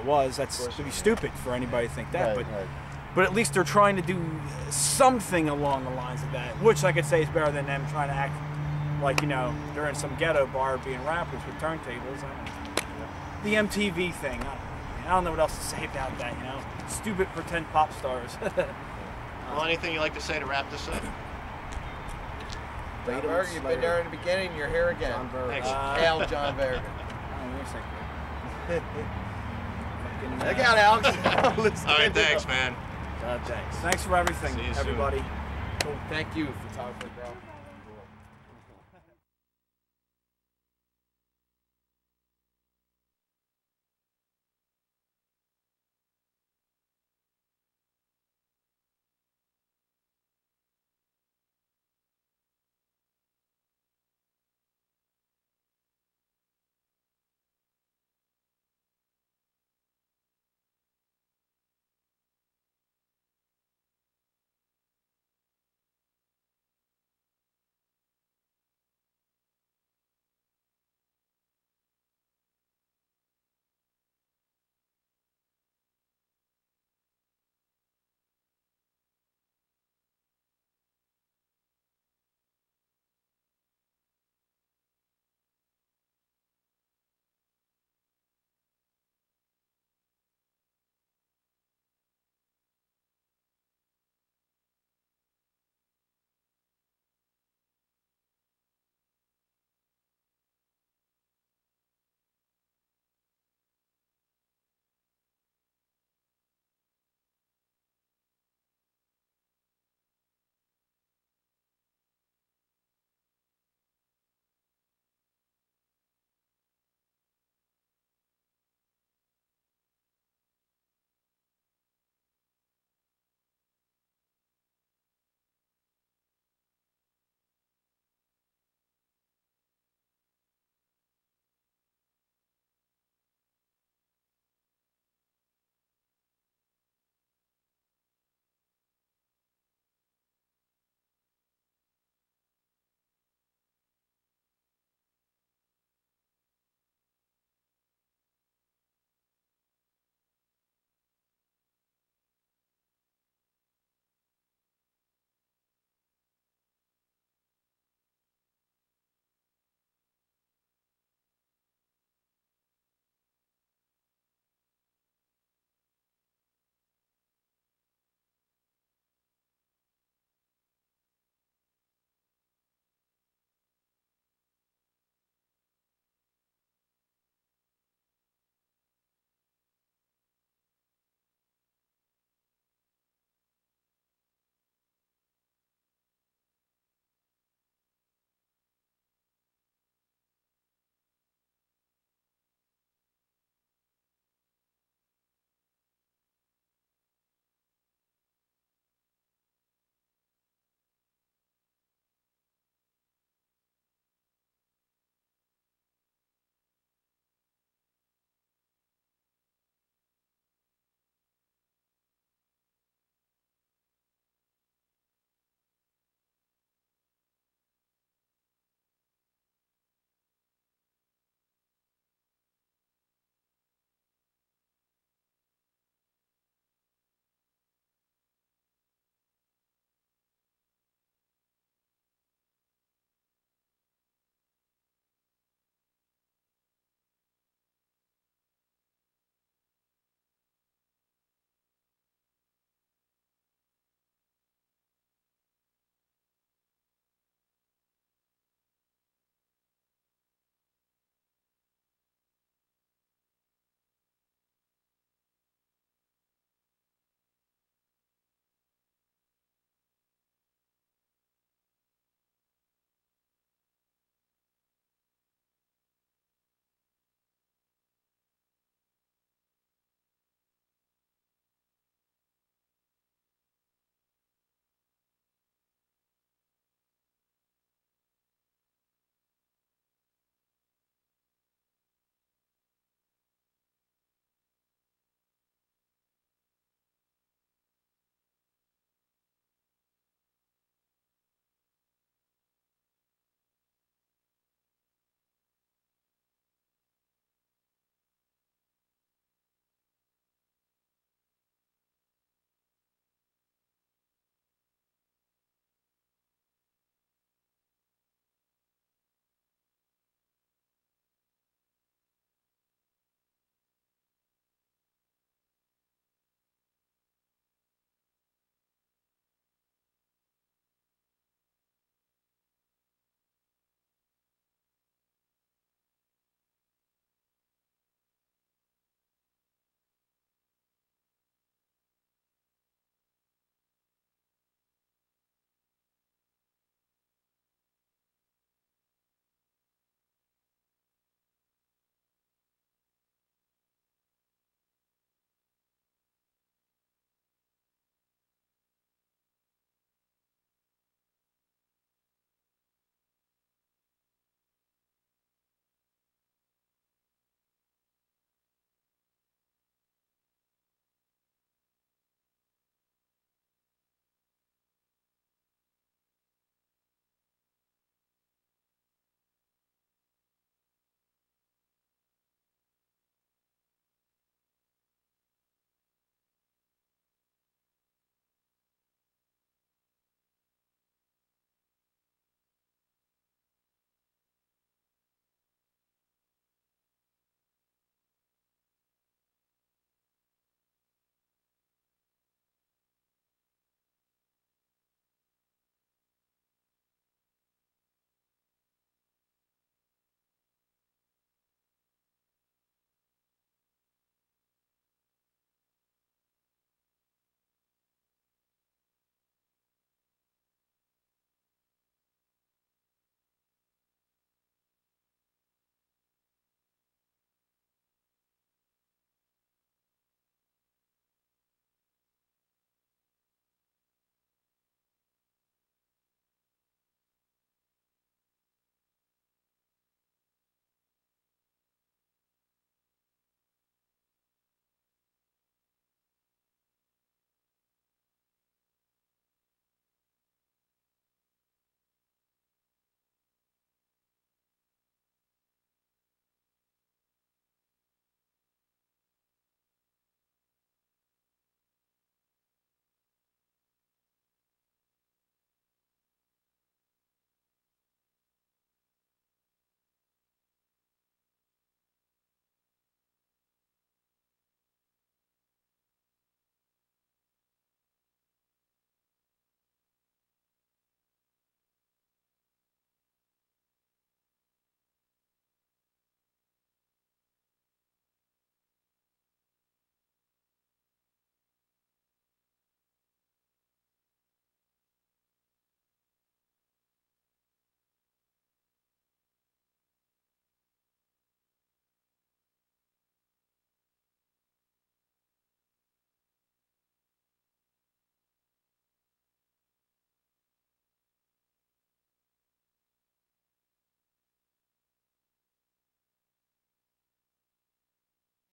it was. That's to be stupid for anybody to think that. But at least they're trying to do something along the lines of that, which I could say is better than them trying to act like, you know, they're in some ghetto bar being rappers with turntables. The MTV thing. I don't know what else to say about that, you know. Stupid pretend pop stars. Well, anything you'd like to say to wrap this up? John Bergen, you've been there in the beginning, you're here again. John Bergen. Hail John Bergen. Look out, Alex. All right, thanks, man. Thanks. Thanks for everything, everybody. Cool. Thank you, photographer, bro.